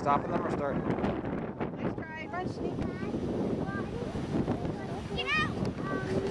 stopping them or starting? Nice try. Run, Shaniqua. Get out!